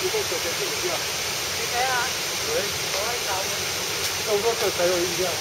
你睇下， 喂， 我喺手嘅。 咁多腳仔我依家。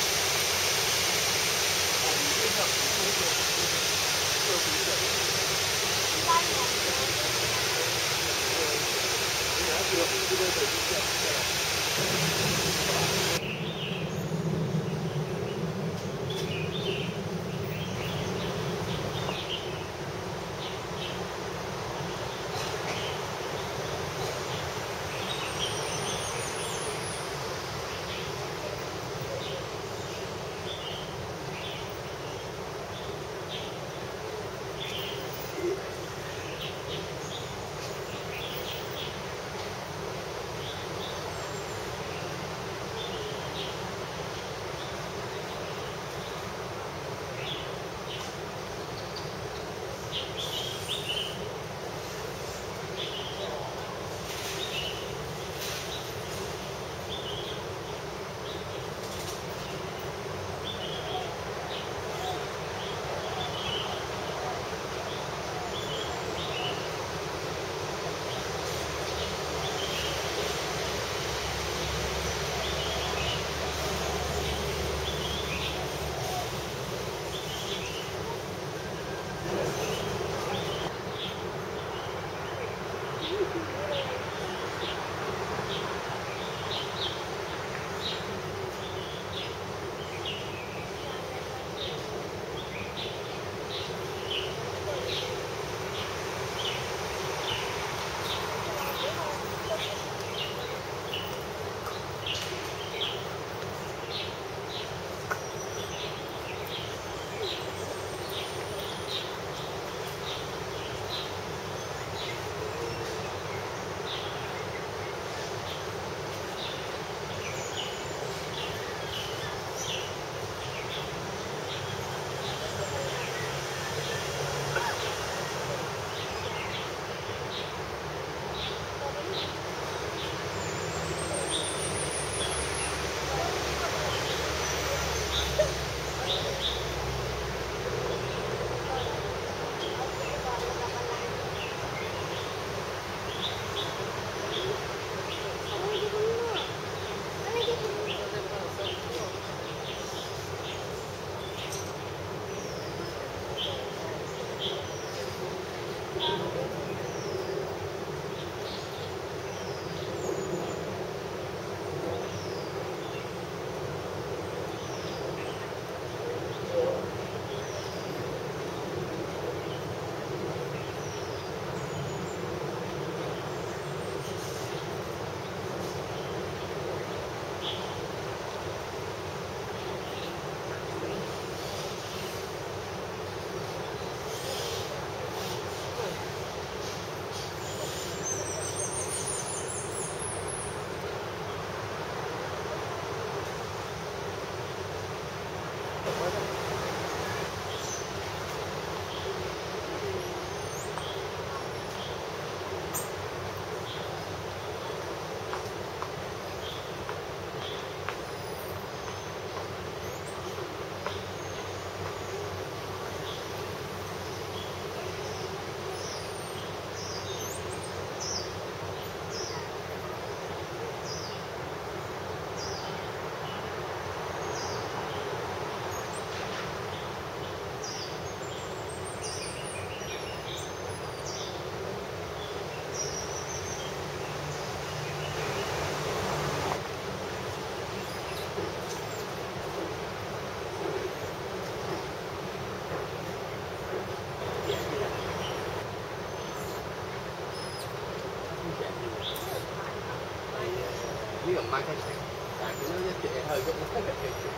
呢個 marketing，但係見到一隻嘢喺度喐，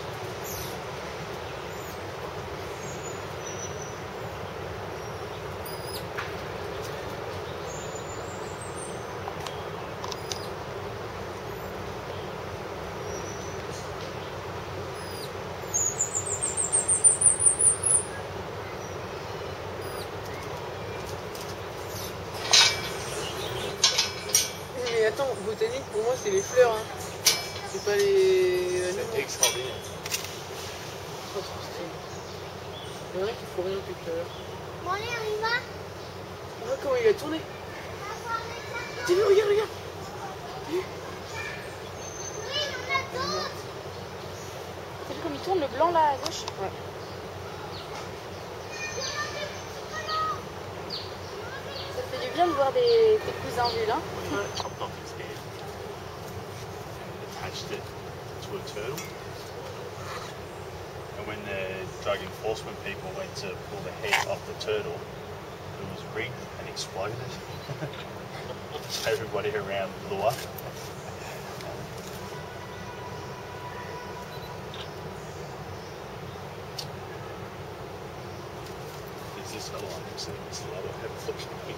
Mais attends, botanique pour moi c'est les fleurs, hein. C'est pas les. C'est extraordinaire. Oh, trop stylé. Il y en a qui font rien depuis tout à l'heure. Bon allez, on y va. Ah, comment il a tourné. Dis-le, regarde, regarde. T'as vu comme il tourne le blanc là à gauche? Ouais. Ça fait du bien de voir tes cousins vus là. Chopped off its head and attached it to a turtle. And when the drug enforcement people went to pull the head off the turtle, it was rigged and exploded. Everybody around blew up. There's this other one, I've seen this other one, unfortunately.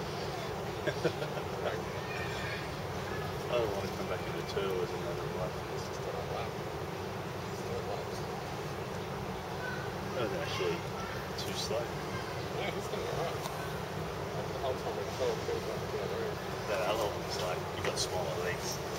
I don't want to come back into turtle as another life. It's just like, wow. That was actually too slow. Yeah, he's gonna run. The whole time we saw it, That other one's like, you got smaller legs.